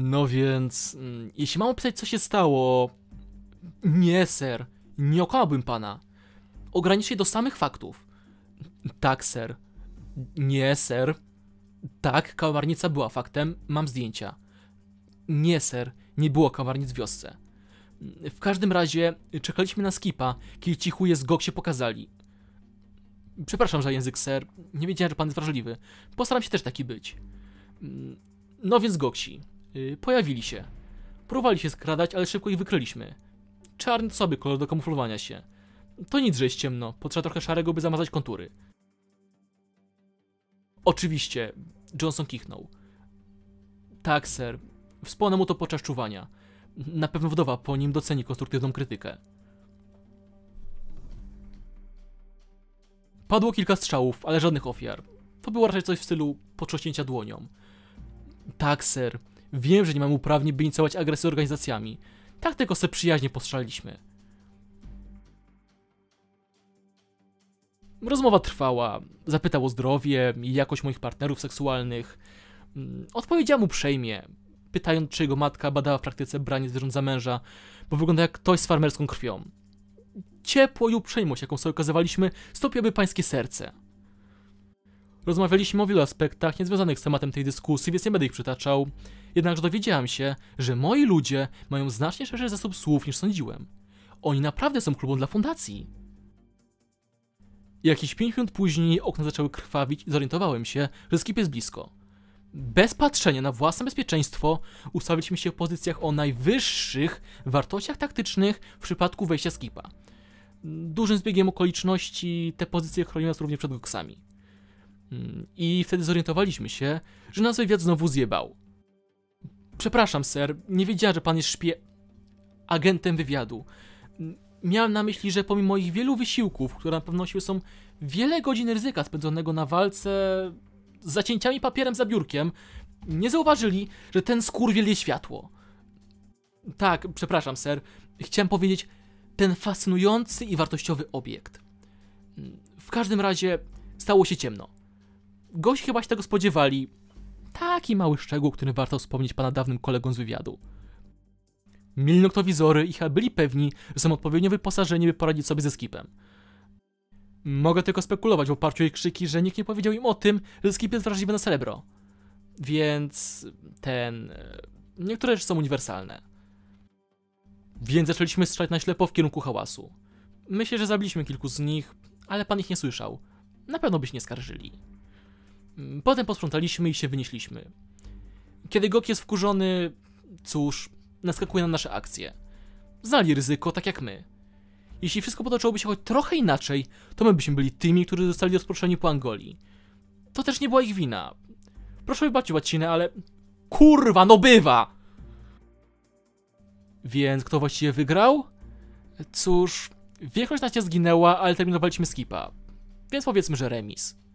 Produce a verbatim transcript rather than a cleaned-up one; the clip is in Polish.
No więc, mm, jeśli mam opisać, co się stało... Nie, ser, nie okłamałbym pana. Ograniczę się do samych faktów. Tak, ser. Nie, ser. Tak, kałamarnica była faktem, mam zdjęcia. Nie, ser, nie było kałamarnic w wiosce. W każdym razie czekaliśmy na skipa, kiedy ci chuje z G O K się pokazali. Przepraszam za język, ser, nie wiedziałem, że pan jest wrażliwy. Postaram się też taki być. No więc Goksi yy, pojawili się. Próbowali się skradać, ale szybko ich wykryliśmy. Czarny to sobie kolor do kamuflowania się. To nic, że jest ciemno, potrzeba trochę szarego, by zamazać kontury. Oczywiście, Johnson kichnął. Tak, ser, wspomnę mu to podczas czuwania. Na pewno wdowa po nim doceni konstruktywną krytykę. Padło kilka strzałów, ale żadnych ofiar. To było raczej coś w stylu potrząśnięcia dłonią. Tak, ser. Wiem, że nie mam uprawnień, by inicjować agresję organizacjami. Tak tylko se przyjaźnie postrzelaliśmy. Rozmowa trwała. Zapytał o zdrowie i jakość moich partnerów seksualnych. Odpowiedziałem uprzejmie, pytając, czy jego matka badała w praktyce branie zwierząt za męża, bo wygląda jak ktoś z farmerską krwią. Ciepło i uprzejmość, jaką sobie okazywaliśmy, stopiłaby pańskie serce. Rozmawialiśmy o wielu aspektach niezwiązanych z tematem tej dyskusji, więc nie będę ich przytaczał. Jednakże dowiedziałem się, że moi ludzie mają znacznie szerszy zasób słów niż sądziłem. Oni naprawdę są klubem dla fundacji. Jakieś pięć minut później okna zaczęły krwawić i zorientowałem się, że skip jest blisko. Bez patrzenia na własne bezpieczeństwo ustawiliśmy się w pozycjach o najwyższych wartościach taktycznych w przypadku wejścia skipa. Dużym zbiegiem okoliczności te pozycje chroniły nas również przed goksami. I wtedy zorientowaliśmy się, że nas wywiad znowu zjebał. Przepraszam, ser, nie wiedziałem, że pan jest szpie... agentem wywiadu. Miałem na myśli, że pomimo ich wielu wysiłków, które na pewno są wiele godzin ryzyka spędzonego na walce z zacięciami papierem za biurkiem, nie zauważyli, że ten skurwiel jest światło. Tak, przepraszam, ser. Chciałem powiedzieć, ten fascynujący i wartościowy obiekt. W każdym razie stało się ciemno. Gość chyba się tego spodziewali. Taki mały szczegół, który warto wspomnieć pana dawnym kolegom z wywiadu. Mieli noktowizory i chyba byli pewni, że są odpowiednio wyposażeni, by poradzić sobie ze skipem. Mogę tylko spekulować w oparciu o ich krzyki, że nikt nie powiedział im o tym, że skip jest wrażliwy na srebro. Więc ten... niektóre rzeczy są uniwersalne. Więc zaczęliśmy strzelać na ślepo w kierunku hałasu. Myślę, że zabiliśmy kilku z nich, ale pan ich nie słyszał. Na pewno by się nie skarżyli. Potem posprzątaliśmy i się wynieśliśmy. Kiedy G O K jest wkurzony, cóż, naskakuje na nasze akcje. Znali ryzyko, tak jak my. Jeśli wszystko potoczyłoby się choć trochę inaczej, to my byśmy byli tymi, którzy zostali rozproszeni po Angolii. To też nie była ich wina. Proszę wybaczyć łacinę, ale... Kurwa, no bywa! Więc kto właściwie wygrał? Cóż, większość nas zginęła, ale terminowaliśmy skipa. Więc powiedzmy, że remis.